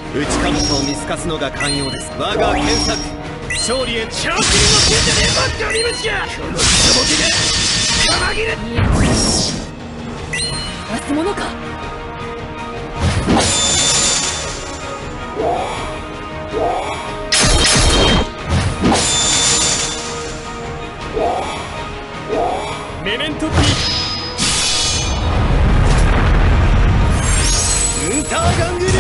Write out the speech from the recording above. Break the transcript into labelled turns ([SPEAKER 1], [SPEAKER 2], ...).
[SPEAKER 1] 内貨物を見透かすのが肝要です。我が検索勝利へチャンピオンの手でねばっかり虫がこの下ボケが玉切れ出すものか。メメントピーウンターガングル